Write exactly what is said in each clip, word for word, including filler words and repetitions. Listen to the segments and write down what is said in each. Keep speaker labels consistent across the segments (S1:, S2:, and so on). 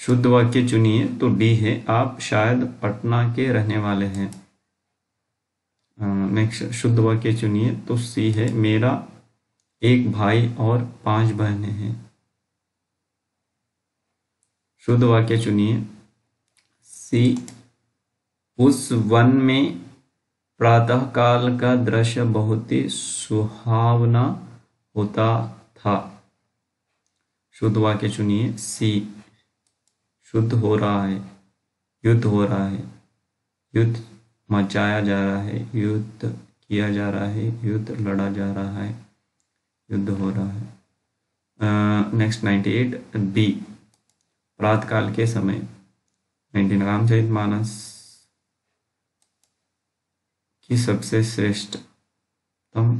S1: शुद्ध वाक्य चुनिए तो डी है, आप शायद पटना के रहने वाले हैं। नेक्स्ट शुद्ध वाक्य चुनिए तो सी है, मेरा एक भाई और पांच बहनें हैं। शुद्ध वाक्य चुनिए सी, उस वन में प्रातःकाल का दृश्य बहुत ही सुहावना होता था। शुद्ध वाक्य चुनिए सी, शुद्ध हो रहा है, युद्ध हो रहा है, युद्ध मचाया जा रहा है, युद्ध किया जा रहा है, युद्ध लड़ा जा रहा है, युद्ध हो रहा है। नेक्स्ट नाइन्टी एट बी, प्रातःकाल के समय। नाइनटीन रामचरितमानस की सबसे श्रेष्ठतम।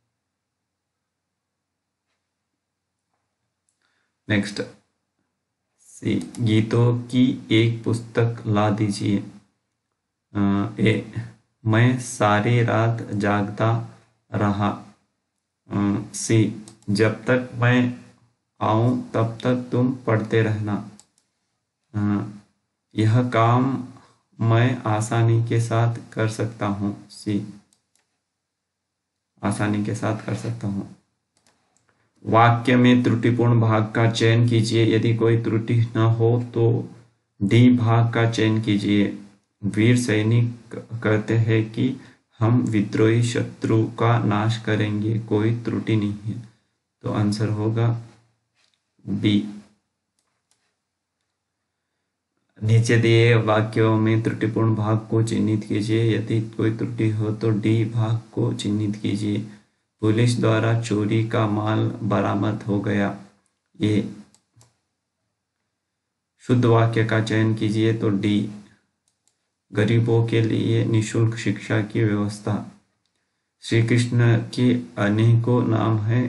S1: नेक्स्ट सी, गीतों की एक पुस्तक ला दीजिए। ए, मैं सारी रात जागता रहा। सी, जब तक मैं आऊं तब तक तुम पढ़ते रहना। यह काम मैं आसानी के साथ कर सकता हूँ। सी, आसानी के साथ कर सकता हूँ। वाक्य में त्रुटिपूर्ण भाग का चयन कीजिए, यदि कोई त्रुटि न हो तो डी भाग का चयन कीजिए। वीर सैनिक कहते हैं कि हम विद्रोही शत्रु का नाश करेंगे, कोई त्रुटि नहीं है, तो आंसर होगा बी। नीचे दिए वाक्यों में त्रुटिपूर्ण भाग को चिन्हित कीजिए, यदि कोई त्रुटि हो तो डी भाग को चिन्हित कीजिए। पुलिस द्वारा चोरी का माल बरामद हो गया। ये शुद्ध वाक्य का चयन कीजिए तो डी, गरीबों के लिए निःशुल्क शिक्षा की व्यवस्था। श्री कृष्ण के अनेकों नाम है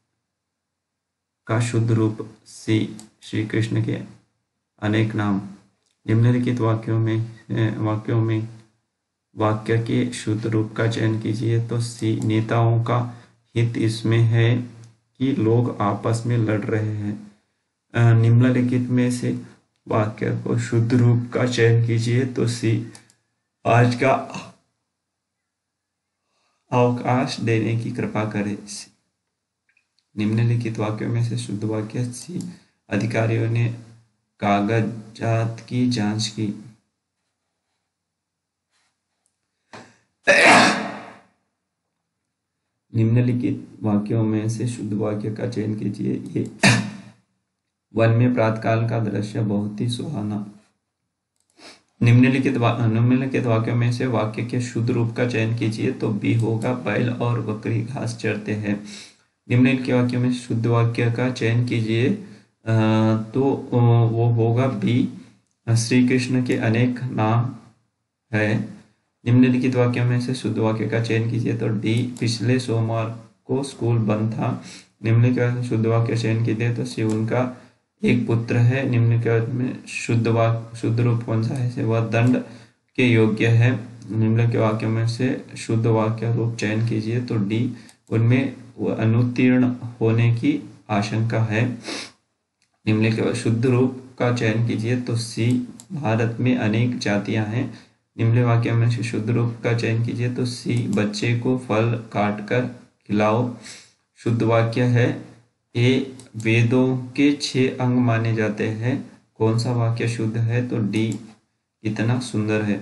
S1: का शुद्ध रूप। सी, श्री कृष्ण के अनेक नाम। निम्नलिखित वाक्यों में वाक्यों में वाक्य के शुद्ध रूप का चयन कीजिए तो सी, नेताओं का हित इसमें है कि लोग आपस में लड़ रहे हैं। निम्नलिखित में से वाक्य को शुद्ध रूप का चयन कीजिए तो सी, आज का अवकाश देने की कृपा करें। निम्नलिखित वाक्यों में से शुद्ध वाक्य सी, अधिकारियों ने कागजात की जांच की। निम्नलिखित वाक्यों में से शुद्ध वाक्य का चयन कीजिए। ये वन में प्रातःकाल का दृश्य बहुत ही सुहाना। निम्नलिखित निम्नलिखित वाक्यों में से वाक्य के शुद्ध रूप का चयन कीजिए तो बी होगा, बैल और बकरी घास चरते हैं। निम्नलिखित वाक्यों में शुद्ध वाक्य का चयन कीजिए तो वो होगा बी, श्री कृष्ण के अनेक नाम है। निम्नलिखित वाक्यों में से शुद्ध वाक्य का चयन कीजिए तो डी, पिछले सोमवार को स्कूल बंद था। निम्नलिखित शुद्ध वाक्य चयन कीजिए तो सी, उनका एक पुत्र है। निम्नलिखित में शुद्ध वाक्य शुद्ध रूप कौन सा है, वह दंड के योग्य है। निम्नलिखित वाक्यों में से शुद्ध वाक्य रूप चयन कीजिए तो डी, उनमें अनुत्तीर्ण होने की आशंका है। निम्नलिखित शुद्ध रूप का चयन कीजिए तो सी, भारत में अनेक जातियां हैं। निम्नलिखित वाक्यों में से शुद्ध रूप का चयन कीजिए तो सी, बच्चे को फल काटकर खिलाओ। शुद्ध वाक्य है ए, वेदों के छह अंग माने जाते हैं। कौन सा वाक्य शुद्ध है तो डी, इतना सुंदर है।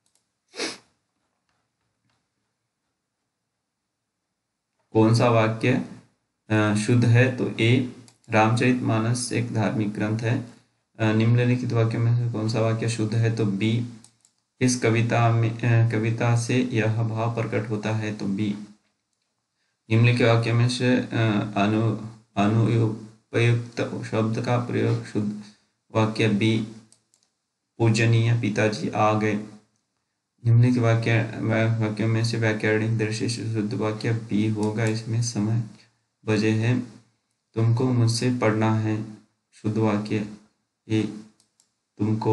S1: कौन सा वाक्य शुद्ध है तो ए, रामचरितमानस एक धार्मिक ग्रंथ है। निम्नलिखित वाक्य में से कौन सा वाक्य शुद्ध है तो बी, इस कविता में कविता से यह भाव प्रकट होता है तो बी। निम्नलिखित वाक्य में से अनु अनुपयुक्त शब्द का प्रयोग शुद्ध वाक्य बी, पूजनीय पिताजी आ गए। निम्नलिखित वाक्य वाक्य में से व्याकरणिक दृष्टि से शुद्ध वाक्य बी होगा, इसमें समय बजे हैं, तुमको मुझसे पढ़ना है। शुद्ध वाक्य ए, तुमको,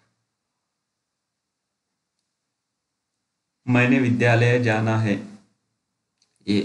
S1: मैंने विद्यालय जाना है। ये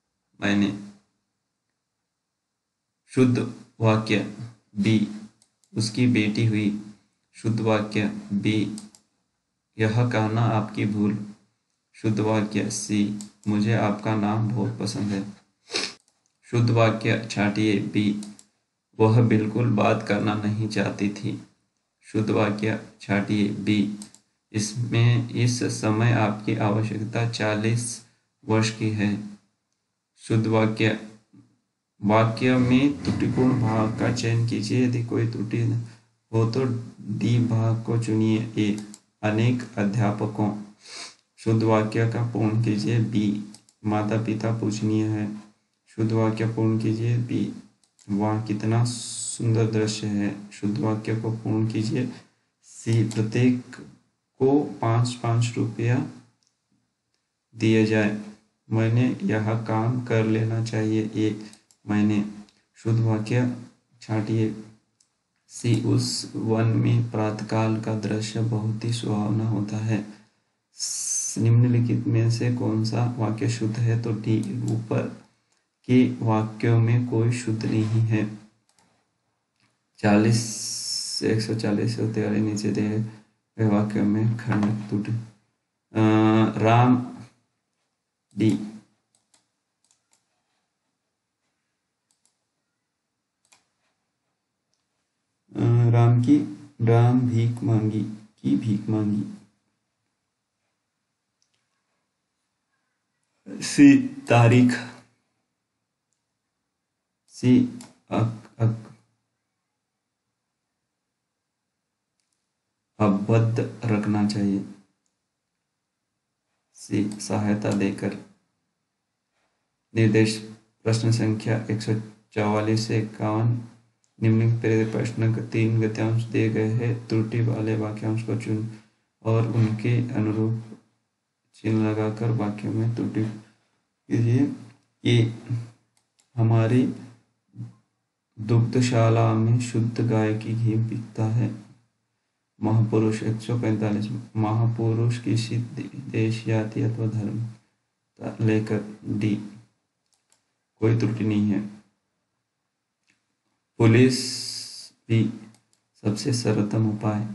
S1: मैंने। शुद्ध वाक्य बी, उसकी बेटी हुई। शुद्ध वाक्य बी, यह कहना आपकी भूल। शुद्ध वाक्य सी, मुझे आपका नाम बहुत पसंद है। शुद्ध वाक्य छांटिए बी, वह बिल्कुल बात करना नहीं चाहती थी। शुद्ध वाक्य छांटिए बी, इसमें इस समय आपकी आवश्यकता चालीस वर्ष की है। शुद्ध वाक्य, वाक्य में त्रुटिपूर्ण भाग का चयन कीजिए, यदि कोई त्रुटि हो तो डी भाग को चुनिए। ए, अनेक अध्यापकों। शुद्ध वाक्य का पूर्ण कीजिए बी, माता पिता पूजनीय है। शुद्ध वाक्य पूर्ण कीजिए बी, वाह कितना सुंदर दृश्य है। शुद्ध वाक्य को पूर्ण कीजिए सी, प्रत्येक को पाँच पाँच रुपया दिए जाए। मैंने यह काम कर लेना चाहिए। ए, मैंने। शुद्ध वाक्य छांटिए सी, उस वन में प्रातःकाल का दृश्य बहुत ही सुहावना होता है। निम्नलिखित में से कौन सा वाक्य शुद्ध है? तो डी, ऊपर के वाक्यों में कोई शुद्ध नहीं है। चालीस से एक सौ चालीस होते वाले नीचे दिए गए वाक्यों में खंड त्रुटि। राम डी, राम की राम भीख मांगी की भीख मांगी। सी, तारीख। सी, अक, अक, अबद्ध रखना चाहिए। सी, सहायता देकर। निर्देश प्रश्न संख्या एक सौ चौवालीस से इक्यावन। निम्नलिखित प्रेरित प्रश्न के तीन गद्यांश दिए गए हैं। त्रुटि वाले वाक्यांश को चुन और उनके अनुरूप चिन्ह लगाकर वाक्यों में त्रुटि कीजिए। ये हमारी दुग्धशाला में शुद्ध गाय की घी बिकता है। महापुरुष एक सौ पैंतालीस। महापुरुष किसी देश, जाति अथवा धर्म लेकर डी, कोई त्रुटि नहीं है। पुलिस भी सबसे सर्वोत्तम उपाय।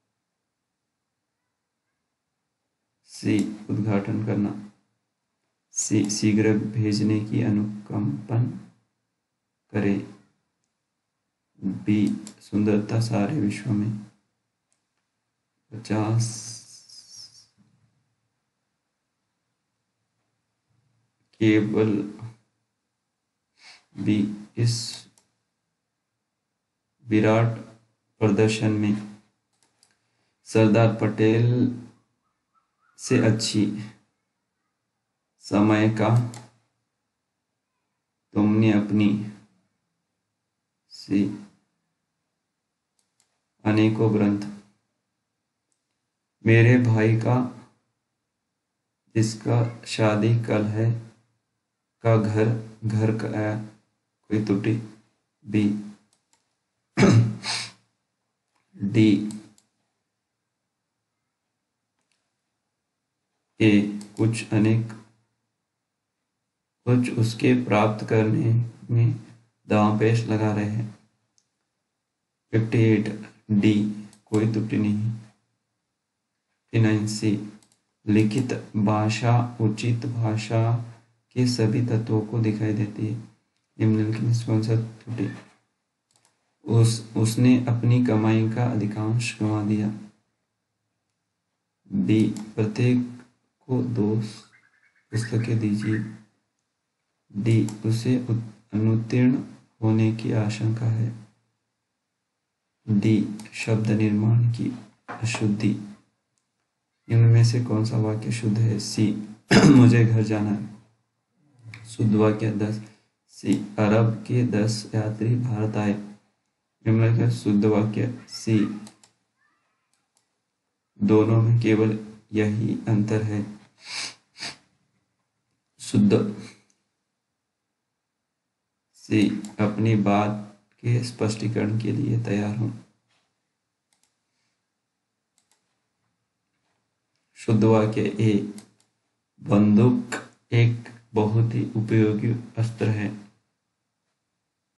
S1: सी, उद्घाटन करना। सी, शीघ्र भेजने की अनुकंपन करे। बी, सुंदरता सारे विश्व में। पचास। केवल बी, इस विराट प्रदर्शन में सरदार पटेल से अच्छी समय का तुमने अपनी सी, अनेकों ग्रंथ। मेरे भाई का जिसका शादी कल है का घर घर का आया, कोई त्रुटि। बी, डी, ए, कुछ अनेक कुछ उसके प्राप्त करने में दांवपेच लगा रहे हैं। अट्ठावन डी, कोई त्रुटि नहीं। उनसठ सी, लिखित भाषा उचित भाषा के सभी तत्वों को दिखाई देती है। निम्नलिखित में कौन सा त्रुटि? उस उसने अपनी कमाई का अधिकांश गंवा दिया। बी, प्रत्येक को दो पुस्तकें दीजिए। डी, उसे अनुत्तीर्ण होने की आशंका है। डी, शब्द निर्माण की अशुद्धि। इनमें से कौन सा वाक्य शुद्ध है? सी, मुझे घर जाना है। शुद्ध वाक्य दस। सी, अरब के दस यात्री भारत आए। निम्नलिखित शुद्ध वाक्य सी, दोनों में केवल यही अंतर है। शुद्ध सी, अपनी बात के स्पष्टीकरण के लिए तैयार हूं। शुद्ध वाक्य ए, बंदूक एक बहुत ही उपयोगी अस्त्र है।